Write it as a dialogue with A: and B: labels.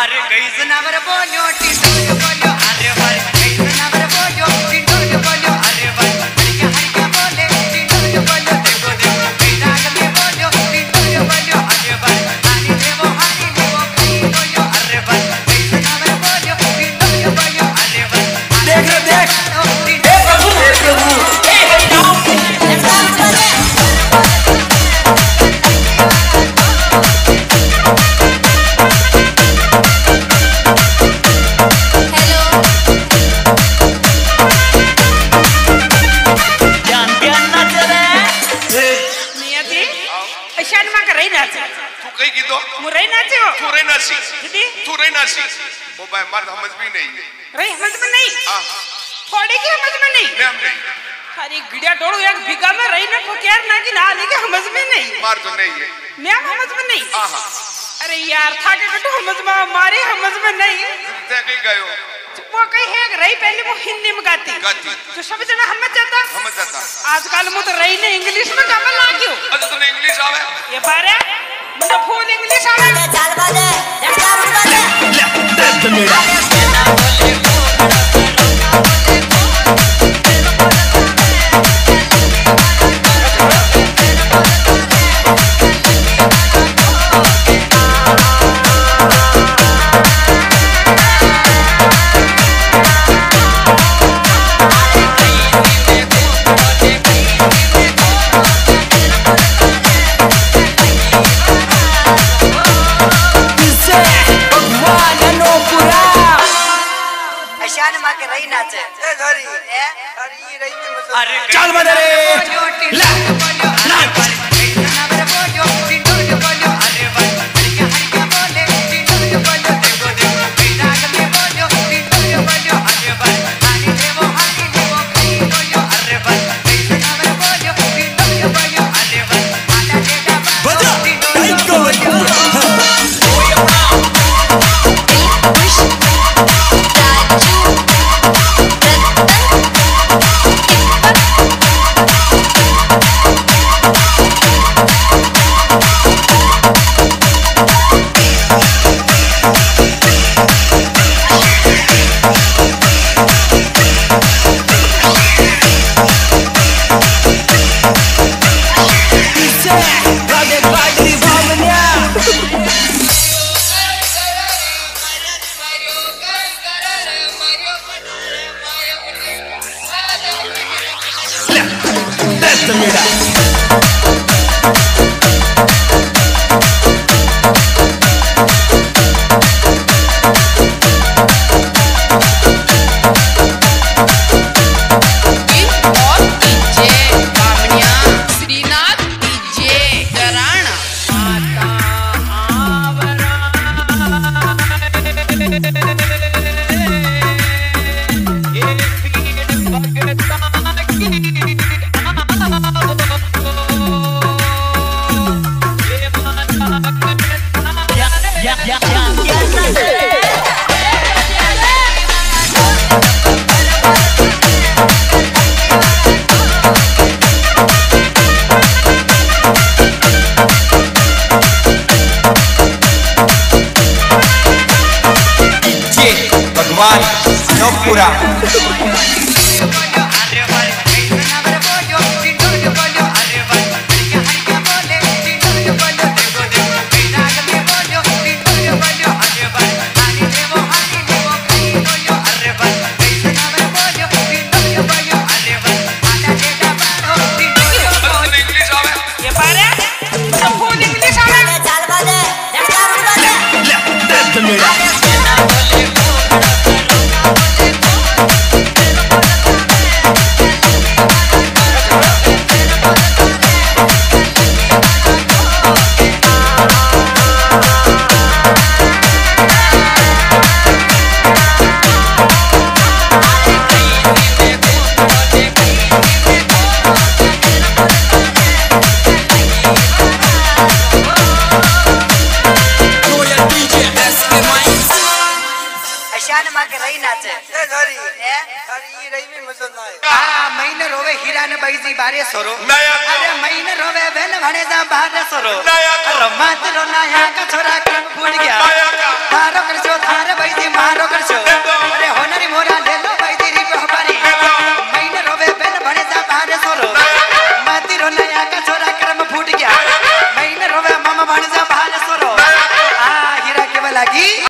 A: अरे कई जनावर बोलो टिंडोर बोलो अरे भाई कई जनावर बोलो टिंडोर बोलो अरे भाई हरिया हरिया बोले टिंडोर बोलो देखो देखो कई राग में बोलो टिंडोर बोलो अरे भाई हानी देवो कई बोलो अरे भाई कई जनावर बोलो टिंडोर बोलो अरे भाई
B: देख देख हे प्रभु
C: अरे गिड़िया टोड़ो एक बिगा में रही ना को क्या ना कि ना लेके समझ में नहीं
D: मार तो नहीं है
C: मैं समझ में नहीं अरे यार था के कटो समझ में मारे समझ में नहीं
D: ते कहीं गयो
C: वो कहीं है रही पहले वो हिंदी में गाती तो समझना समझ जाता आजकल मु तो रही ने इंग्लिश में गाना लागियो
D: अच्छा तूने इंग्लिश आवे
C: ये बारे मुझे फुल इंग्लिश आवे
B: चाल बाजे चाल बाजे दर्द मेरा
A: चल बदरे ला पूरा बारे सरो अरे महीने रोवे बहन भने जा बाहर सरो अरे मत रो ना यहाँ का छोरा काम फूट गया